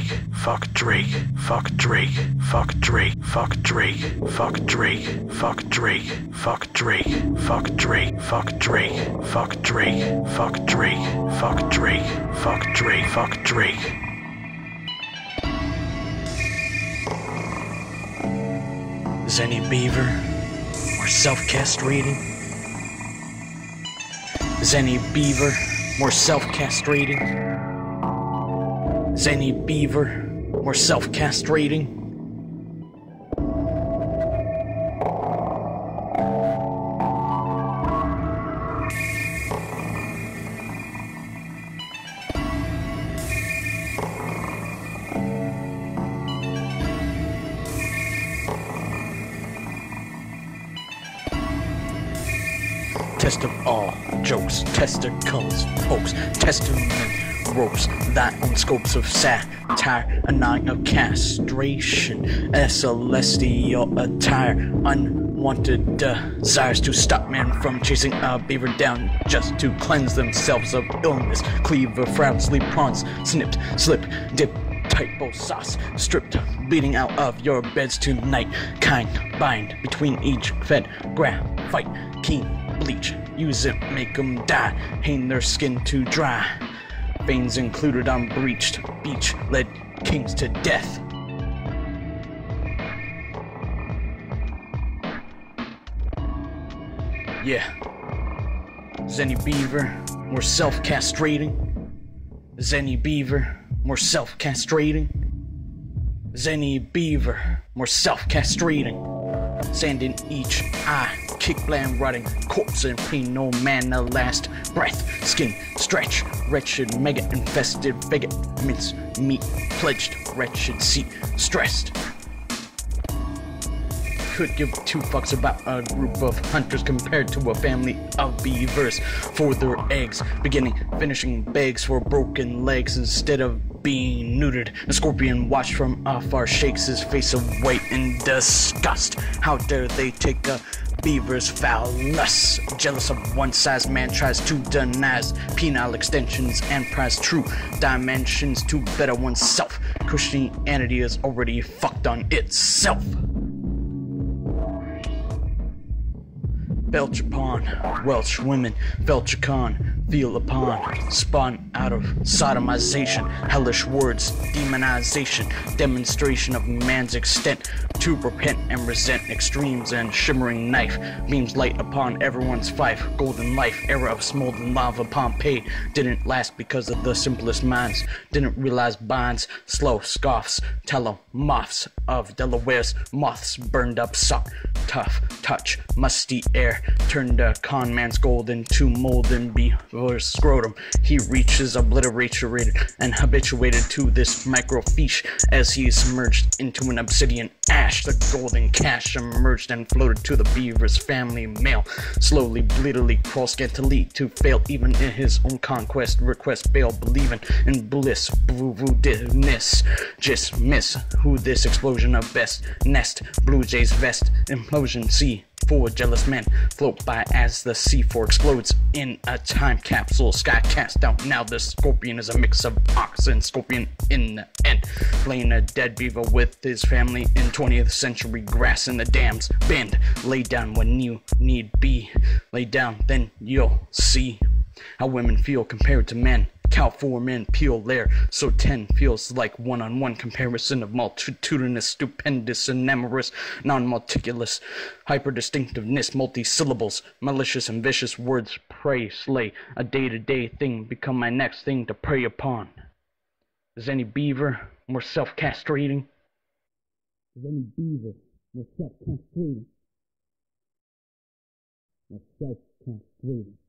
Drake, fuck Drake, fuck Drake, fuck Drake, fuck Drake, fuck Drake, fuck Drake, fuck Drake, fuck Drake, fuck Drake, fuck Drake, fuck Drake, fuck Drake, fuck Drake, fuck Drake. Is any Beaver more self-castrating? Is any Beaver more self-castrating? Is any Beaver more self-castrating? Test of all jokes, testicles, folks, testament ropes, thy own scopes of satire, a nine of castration, a celestial attire, unwanted desires to stop man from chasing a beaver down just to cleanse themselves of illness, cleaver, frown, sleep, prawns, snipped, slip, dip, typo sauce, stripped, beating out of your beds tonight, kind, bind between each fed, graphite, keen, bleach, use it, make them die, hang their skin to dry, veins included on breached beach, led kings to death. Yeah. Is any Beaver more self-castrating? Is any Beaver more self-castrating? Is any Beaver more self-castrating? Sand in each eye, kick bland rotting, corpse and pain, no man the last breath, skin stretch, wretched mega infested bigot, mince meat pledged, wretched seat stressed. Could give two fucks about a group of hunters compared to a family of beavers for their eggs, beginning, finishing bags for broken legs instead of being neutered. A scorpion watched from afar shakes his face away in disgust. How dare they take a beaver's foulness? Jealous of one-sized man tries to deny penile extensions and prize true dimensions to better oneself. Christianity is already fucked on itself. Belch upon Welsh women, belch upon, feel upon, spawn out of sodomization, hellish words, demonization, demonstration of man's extent to repent and resent extremes and shimmering knife, beams light upon everyone's fife, golden life, era of smolden lava. Pompeii didn't last because of the simplest minds, didn't realize binds, slow scoffs, telemoths of Delaware's moths burned up sock, tough touch, musty air, turned a con man's gold into molten beaver's scrotum. He reaches obliterated and habituated to this microfiche as he submerged into an obsidian ash. The golden cash emerged and floated to the beaver's family mail, slowly, bleedily, crawl scantily to fail even in his own conquest, request, bail, believing in bliss, voodoo-ness, just miss who this explosion of best nest, blue jay's vest, implosion, see four jealous men float by as the C4 explodes in a time capsule. Sky cast out. Now the scorpion is a mix of ox and scorpion in the end. Laying a dead beaver with his family in 20th century grass in the dams. Bend, lay down when you need be. Lay down, then you'll see how women feel compared to men. Count 4 men peel there, so 10 feels like one-on-one comparison of multitudinous, stupendous, and amorous, non-meticulous, hyper-distinctiveness, multi-syllables, malicious and vicious words, pray, slay, a day-to-day thing become my next thing to prey upon. Is any Beaver more self-castrating? Is any Beaver more self-castrating? More self-castrating.